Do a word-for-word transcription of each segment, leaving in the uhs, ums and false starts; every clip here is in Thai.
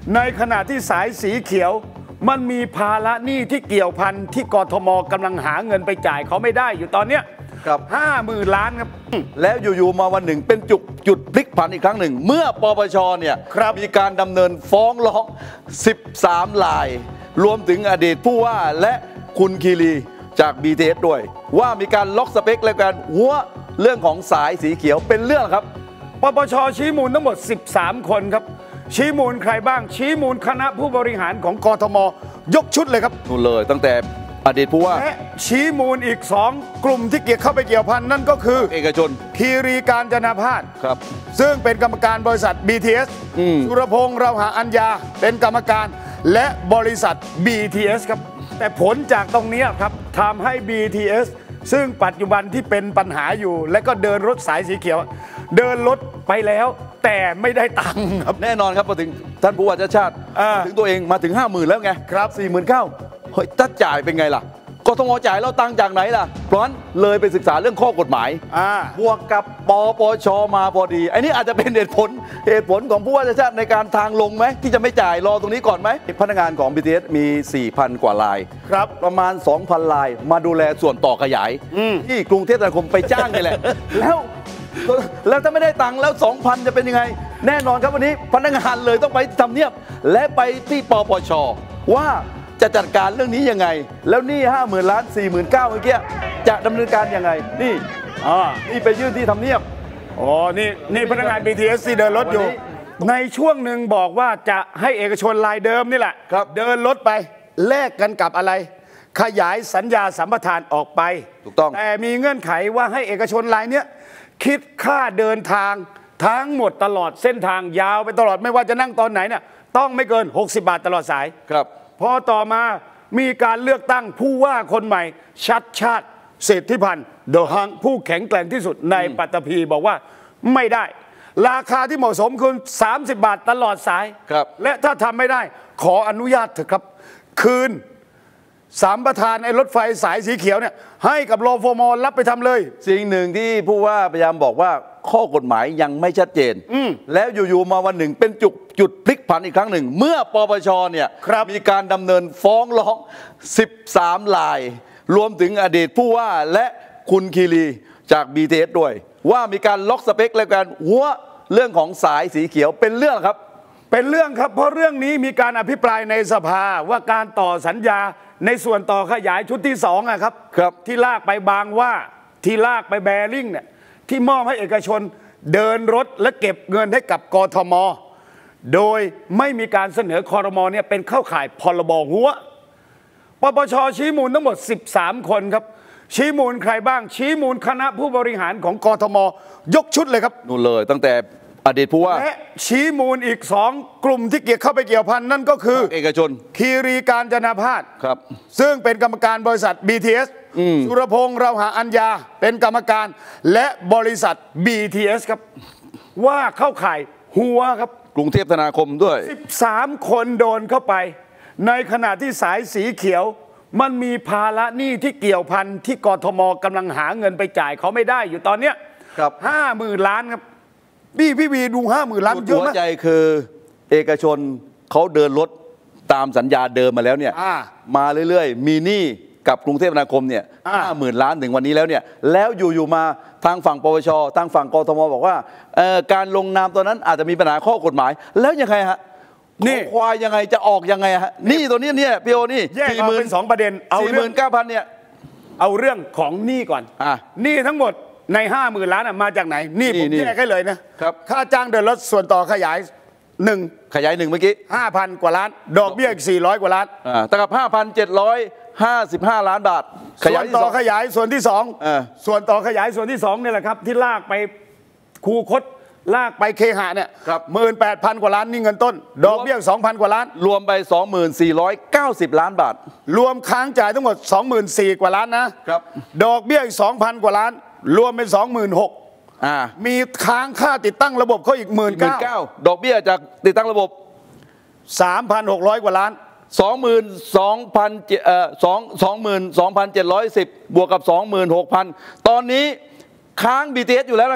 ในขณะที่สายสีเขียวมันมีภาระหนี้ที่เกี่ยวพันที่กทมกำลังหาเงินไปจ่ายเขาไม่ได้อยู่ตอนเนี้ยครับห้าหมื่นล้านครับแล้วอยู่ๆมาวันหนึ่งเป็นจุดจุดพลิกผันอีกครั้งหนึ่งเมื่อปปชเนี่ยมีการดำเนินฟ้องร้องสิบสามรายรวมถึงอดีตผู้ว่าและคุณคีรีจาก บี ที เอส ด้วยว่ามีการล็อกสเปคและการหัวเรื่องของสายสีเขียวเป็นเรื่องครับปปชชี้มูลทั้งหมดสิบสามคนครับชี้มูลใครบ้างชี้มูลคณะผู้บริหารของกทมยกชุดเลยครับนู่นเลยตั้งแต่อดีตผู้ว่าและชี้มูลอีกสองกลุ่มที่เกี่ยวเข้าไปเกี่ยวพันนั่นก็คือเอกชนคีรีการจนาพาสครับซึ่งเป็นกรรมการบริษัท บี ที เอส สุรพงษ์เราหาอัญญาเป็นกรรมการและบริษัท บี ที เอส ครับแต่ผลจากตรงนี้ครับทำให้ บี ที เอส ซึ่งปัจจุบันที่เป็นปัญหาอยู่และก็เดินรถสายสีเขียวเดินรถไปแล้วแต่ไม่ได้ตังค์ครับแน่นอนครับพอถึงท่านผู้ว่าชาติชาติถึงตัวเองมาถึงห้าหมื่นแล้วไงครับสี่หมื่นเก้าเฮ้ยถ้าจ่ายเป็นไงล่ะกทมจ่ายเราตังค์จากไหนล่ะเพราะฉะนั้นเลยไปศึกษาเรื่องข้อกฎหมายบวกกับปปชมาพอดีไอ้นี่อาจจะเป็นเหตุผลเหตุผลของผู้ว่าราชการในการทางลงไหมที่จะไม่จ่ายรอตรงนี้ก่อนไหมพนักงานของ บี ที เอส มี สี่พัน กว่ารายครับประมาณ สองพัน รายมาดูแลส่วนต่อขยายที่กรุงเทพมหานครไปจ้างนี่แหละแล้วแล้วถ้าไม่ได้ตังค์แล้ว สองพัน จะเป็นยังไงแน่นอนครับวันนี้พนักงานเลยต้องไปทำเนียบและไปที่ปปชว่าจะจัดการเรื่องนี้ยังไงแล้วนี่ห้าหมื่นล้านสี่หมื่นเก้าเมื่อกี้จะดำเนินการยังไงนี่อ๋อนี่ไปยื่นที่ทำเนียบอ๋อนี่นี่พนักงาน บี ที เอส ที่เดินรถอยู่ในช่วงหนึ่งบอกว่าจะให้เอกชนรายเดิมนี่แหละเดินรถไปแลกกันกับอะไรขยายสัญญาสัมปทานออกไปถูกต้องแต่มีเงื่อนไขว่าให้เอกชนรายเนี้ยคิดค่าเดินทางทั้งหมดตลอดเส้นทางยาวไปตลอดไม่ว่าจะนั่งตอนไหนเนี่ยต้องไม่เกินหกสิบบาทตลอดสายครับพอต่อมามีการเลือกตั้งผู้ว่าคนใหม่ชัดชาติเศรษฐิพันธ์เดอะฮังผู้แข็งแกร่งที่สุดในปัตตภีบอกว่าไม่ได้ราคาที่เหมาะสมคือสามสิบบาทตลอดสายและถ้าทำไม่ได้ขออนุญาตเถอะครับคืนสัมปทานไอ้รถไฟสายสีเขียวเนี่ยให้กับรฟม.รับไปทำเลยสิ่งหนึ่งที่ผู้ว่าพยายามบอกว่าข้อกฎหมายยังไม่ชัดเจนแล้วอยู่ๆมาวันหนึ่งเป็นจุดจุดพลิกผันอีกครั้งหนึ่งเมื่อปปชเนี่ยมีการดำเนินฟ้องร้องสิบสามรายรวมถึงอดีตผู้ว่าและคุณคีรีจาก บี ที เอส ด้วยว่ามีการล็อกสเปคและการหัวเรื่องของสายสีเขียวเป็นเรื่องครับเป็นเรื่องครับเพราะเรื่องนี้มีการอภิปรายในสภาว่าการต่อสัญญาในส่วนต่อขยายชุดที่สองอะครับครับที่ลากไปบางว่าที่ลากไปแบริ่งเนี่ยที่มอบให้เอกชนเดินรถและเก็บเงินให้กับกทม.โดยไม่มีการเสนอครม.เนี่ยเป็นเข้าข่ายพรบหัวปปชชี้มูลทั้งหมดสิบสามคนครับชี้มูลใครบ้างชี้มูลคณะผู้บริหารของกทม.ยกชุดเลยครับนู่นเลยตั้งแต่อดีตผู้ว่าและชี้มูลอีกสองกลุ่มที่เกี่ยวเข้าไปเกี่ยวพันนั่นก็คือเอกชนคีรีการจนาพาสครับซึ่งเป็นกรรมการบริษัท บี ที เอส สุรพงษ์เราหาอัญญาเป็นกรรมการและบริษัท บี ที เอส ครับว่าเข้าข่ายหัวครับกรุงเทพธนาคมด้วยสิบสามคนโดนเข้าไปในขณะที่สายสีเขียวมันมีภาระหนี้ที่เกี่ยวพันที่กทมกำลังหาเงินไปจ่ายเขาไม่ได้อยู่ตอนเนี้ยครับห้าหมื่นล้านครับพี่พี่วีดูห้าหมื่นล้านเยอะมากหัวใจคือเอกชนเขาเดินรถตามสัญญาเดิมมาแล้วเนี่ยมาเรื่อยๆมีหนี้กับกรุงเทพมหานครเนี่ยห้าหมื่นล้านถึงวันนี้แล้วเนี่ยแล้วอยู่ๆมาทางฝั่งปปชทางฝั่งกทมบอกว่าการลงนามตัวนั้นอาจจะมีปัญหาข้อกฎหมายแล้วยังไงฮะนี่ควายยังไงจะออกยังไงฮะนี่ตัวนี้เนี่ยพี่โอนี่สี่หมื่นสองประเด็นเอาสี่หมื่นเก้าพันเนี่ยเอาเรื่องของหนี้ก่อนหนี้ทั้งหมดในห้าหมื่นล้านมาจากไหนนี่ผมแยกให้เลยนะครับค่าจ้างเดินรถส่วนต่อขยายหนึ่งขยายหนึ่งเมื่อกี้ห้าพันกว่าล้านดอกเบี้ยอีกสี่ร้อยกว่าล้านอ่าตั้งกับห้าพันเจ็ดร้อยห้าสิบห้าล้านบาทส่วนต่อขยายส่วนที่สองส่วนต่อขยายส่วนที่สองนี่แหละครับที่ลากไปคูคตลากไปเคหะเนี่ยหมื่นแปดพันกว่าล้านนี่เงินต้นดอกเบี้ยสองพันกว่าล้านรวมไปสองหมื่นสี่ร้อยเก้าสิบล้านบาทรวมค้างจ่ายทั้งหมดสองหมื่นสี่กว่าล้านนะครับดอกเบี้ยอีกสองพันกว่าล้านรวมเป็นสองหมื่นหกมีค้างค่าติดตั้งระบบเขาอีกหมื่นเก้าดอกเบี้ยจากติดตั้งระบบสามพันหกร้อยกว่าล้านสองหมื่นสองพันเอ่อสองสองหมื่นสองพันเจ็ดร้อยสิบบวกกับสองหมื่นหกพันตอนนี้ค้าง บี ที เอส อยู่แล้วนะครับ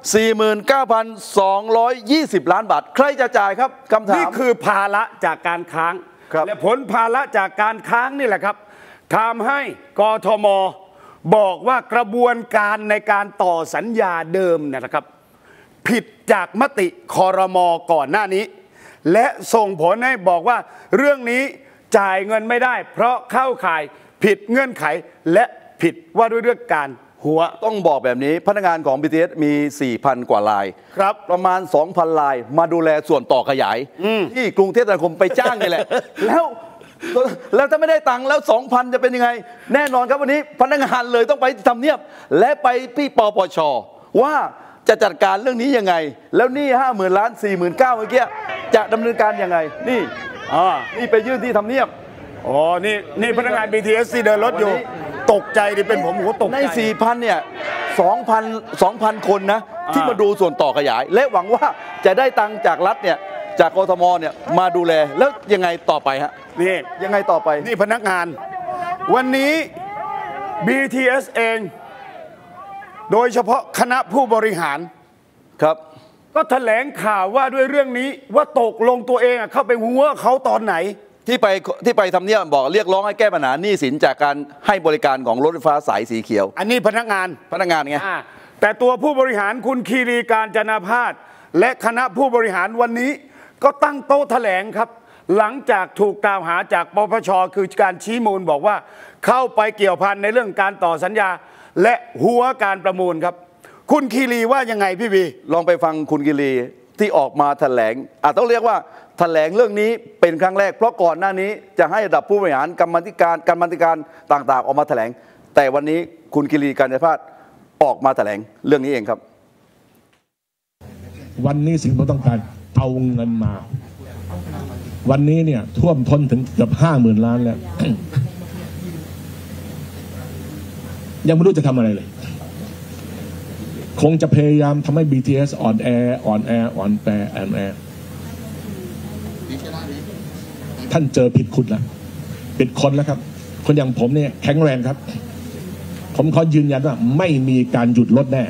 สี่หมื่นเก้าพันสองร้อยยี่สิบ ล้านบาทใครจะจ่ายครับคำถามนี่คือภาระจากการค้างและผลภาระจากการค้างนี่แหละครับทำให้กทม.บอกว่ากระบวนการในการต่อสัญญาเดิมนะครับผิดจากมติครม.ก่อนหน้านี้และส่งผลให้บอกว่าเรื่องนี้จ่ายเงินไม่ได้เพราะเข้าข่ายผิดเงื่อนไขและผิดว่าด้วยเรื่องการหัวต้องบอกแบบนี้พนักงานของ บี ที เอส มี สี่พัน กว่ารายครับประมาณ สองพัน รายมาดูแลส่วนต่อขยายที่กรุงเทพมหานครไปจ้างนี่แหละ แล้วแล้วถ้าไม่ได้ตังค์แล้ว สองพัน จะเป็นยังไงแน่นอนครับวันนี้พนักงานเลยต้องไปทำเนียบและไปที่ปปช.ว่าจะจัดการเรื่องนี้ยังไงแล้วนี่ ห้าหมื่น ล้าน สี่หมื่นเก้าพัน เมื่อกี้จะดำเนินการยังไงนี่อ๋อนี่ไปยื่นที่ทำเนียบอ๋อนี่นี่พนักงาน บี ที เอส ที่เดินรถอยู่ตกใจดิเป็นผมหัวตกใจใน สี่พัน เนี่ย สองพัน สองพัน คนนะที่มาดูส่วนต่อขยายและหวังว่าจะได้ตังค์จากรัฐเนี่ยจากกทม.เนี่ยมาดูแลแล้วยังไงต่อไปฮะนี่ยังไงต่อไปนี่พนักงานวันนี้ บี ที เอส เองโดยเฉพาะคณะผู้บริหารครับก็แถลงข่าวว่าด้วยเรื่องนี้ว่าตกลงตัวเองเข้าไปหัวเขาตอนไหนที่ไปที่ไปทำเนียบบอกเรียกร้องให้แก้ปัญหาหนี้สินจากการให้บริการของรถไฟฟ้าสายสีเขียวอันนี้พนักงานพนักงานไงแต่ตัวผู้บริหารคุณคีรีการจนาภาสและคณะผู้บริหารวันนี้ก็ตั้งโต๊ะแถลงครับหลังจากถูกกล่าวหาจากปปช.คือการชี้มูลบอกว่าเข้าไปเกี่ยวพันในเรื่องการต่อสัญญาและหัวการประมูลครับคุณคีรีว่ายังไงพี่บีลองไปฟังคุณคีรีที่ออกมาแถลงอาจต้องเรียกว่าแถลงเรื่องนี้เป็นครั้งแรกเพราะก่อนหน้านี้จะให้ระดับผู้บริหารกรรมธิการกรรมธิการต่างๆออกมาแถลงแต่วันนี้คุณคีรีการจนาภาสออกมาแถลงเรื่องนี้เองครับวันนี้สิ่งที่ต้องการเอาเงินมาวันนี้เนี่ยท่วมท้นถึงเกือบห้าหมื่นล้านแล้ว ยังไม่รู้จะทำอะไรเลยคงจะพยายามทำให้ บี ที เอส อ่อนแออ่อนแออ่อนแออ่อนแอท่านเจอผิดคุณแล้วผิดคนแล้วครับคนอย่างผมเนี่ยแข็งแรงครับผมขอยืนยันว่าไม่มีการหยุดรถแน่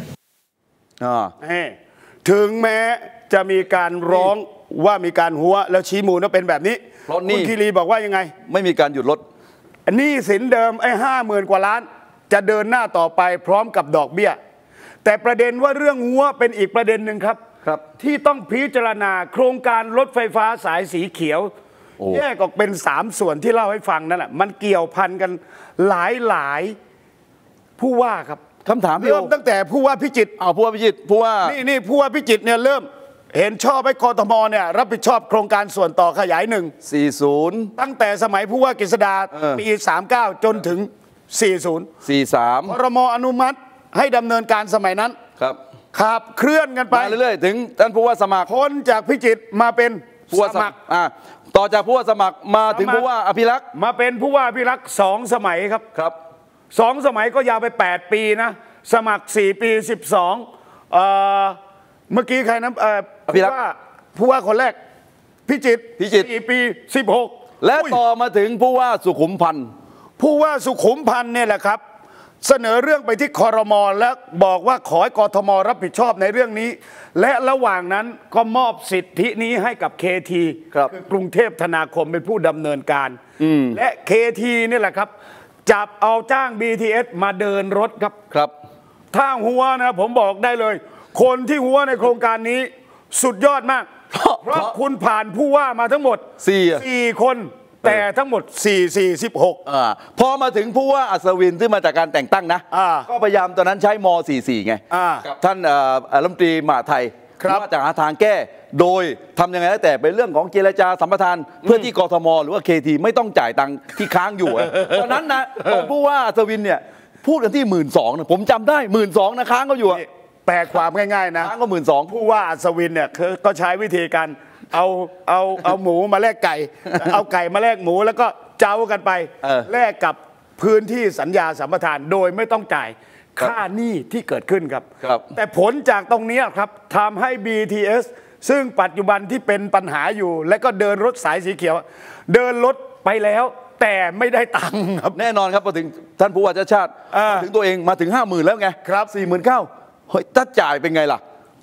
ถึงแม้จะมีการร้องว่ามีการหัวแล้วชี้มูลว่าเป็นแบบนี้คุณคีรีบอกว่ายังไงไม่มีการหยุดรถหนี้สินเดิมไอ้ห้าหมื่นกว่าล้านจะเดินหน้าต่อไปพร้อมกับดอกเบี้ยแต่ประเด็นว่าเรื่องหัวเป็นอีกประเด็นหนึ่งครับครับที่ต้องพิจารณาโครงการรถไฟฟ้าสายสีเขียวแยกออกเป็นสามส่วนที่เล่าให้ฟังนั่นแหละมันเกี่ยวพันกันหลายหลายผู้ว่าครับคำถามเริ่มตั้งแต่ผู้ว่าพิจิตรเอาผู้ว่าพิจิตรผู้ว่านี่นี่ผู้ว่าพิจิตรเนี่ยเริ่มเห็นชอบให้กทม.เนี่ยรับผิดชอบโครงการส่วนต่อขยายหนึ่งสี่สิบตั้งแต่สมัยผู้ว่ากฤษดาปีสามสิบเก้าจนถึงสี่สิบสี่สิบสามครม.อนุมัติให้ดำเนินการสมัยนั้นครับขับเคลื่อนกันไปเรื่อยๆถึงท่านผู้ว่าสมัครพ้นจากพิจิตรมาเป็นผู้ว่าสมัครอ่าต่อจากผู้ว่าสมัครมาถึงผู้ว่าอภิรักษ์มาเป็นผู้ว่าอภิรักษ์สองสมัยครับครับสองสมัยก็ยาวไปแปดปีนะสมัครสี่ปีสิบสองเอ่อเมื่อกี้ใครนะเอ่อผู้ว่าผู้ว่าคนแรกพิจิตรพิจิตรสี่ปีสิบหกและต่อมาถึงผู้ว่าสุขุมพันธ์ผู้ว่าสุขุมพันธ์เนี่ยแหละครับเสนอเรื่องไปที่ครม.และบอกว่าขอให้กทม.รับผิดชอบในเรื่องนี้และระหว่างนั้นก็มอบสิทธินี้ให้กับ เค ที คือกรุงเทพธนาคมเป็นผู้ดำเนินการและ เค ที นี่แหละครับจับเอาจ้าง บี ที เอส มาเดินรถครับครับถ้าหัวนะผมบอกได้เลยคนที่หัวในโครงการนี้สุดยอดมากเพราะคุณผ่านผู้ว่ามาทั้งหมดสี่คนแต่ทั้งหมดสี่ สี่ สิบหกอ่าพอมาถึงผู้ว่าอัศวินที่มาจากการแต่งตั้งนะก็พยายามตอนนั้นใช้ม สี่สิบสี่ไงกับท่านรัฐมนตรีมหาดไทยว่าจะหาทางแก้โดยทำยังไงแล้วแต่เป็นเรื่องของเจรจาสัมปทานเพื่อที่กทม.หรือว่า เค ที ไม่ต้องจ่ายตังค์ที่ค้างอยู่ตอนนั้นนะผู้ว่าอัศวินเนี่ยพูดกันที่หมื่นสองนะผมจำได้หมื่นสองนะค้างเขาอยู่แปลความง่ายๆนะค้างก็หมื่นสองผู้ว่าอัศวินเนี่ยก็ใช้วิธีการเอาเอาเอาหมูมาแลกไก่เอาไก่มาแลกหมูแล้วก็เจ้ากันไปแลกกับพื้นที่สัญญาสัมปทานโดยไม่ต้องจ่ายค่าหนี้ที่เกิดขึ้นครับแต่ผลจากตรงนี้ครับทำให้ บี ที เอส ซึ่งปัจจุบันที่เป็นปัญหาอยู่และก็เดินรถสายสีเขียวเดินรถไปแล้วแต่ไม่ได้ตังค์ครับแน่นอนครับพอถึงท่านผู้ว่าชาติชาติมาถึงตัวเองมาถึงห้าหมื่นแล้วไงครับสี่หมื่นเก้าเฮ้ยถ้าจ่ายเป็นไงล่ะ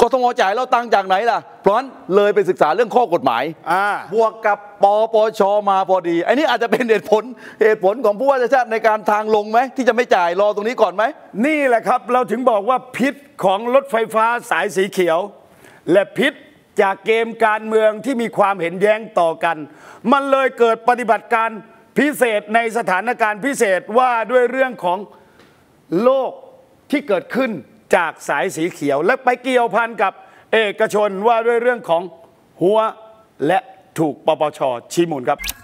กทมจ่ายเราตังค์จากไหนล่ะเพราะฉะนั้นเลยไปศึกษาเรื่องข้อกฎหมายบวกกับปปชมาพอดีไอ้นี่อาจจะเป็นเหตุผลเหตุผลของผู้ว่าราชการในการทางลงไหมที่จะไม่จ่ายรอตรงนี้ก่อนไหมนี่แหละครับเราถึงบอกว่าพิษของรถไฟฟ้าสายสีเขียวและพิษจากเกมการเมืองที่มีความเห็นแย้งต่อกันมันเลยเกิดปฏิบัติการพิเศษในสถานการณ์พิเศษว่าด้วยเรื่องของโลกที่เกิดขึ้นจากสายสีเขียวและไปเกี่ยวพันกับเอกชนว่าด้วยเรื่องของหัวและถูกปปชชี้มูลครับ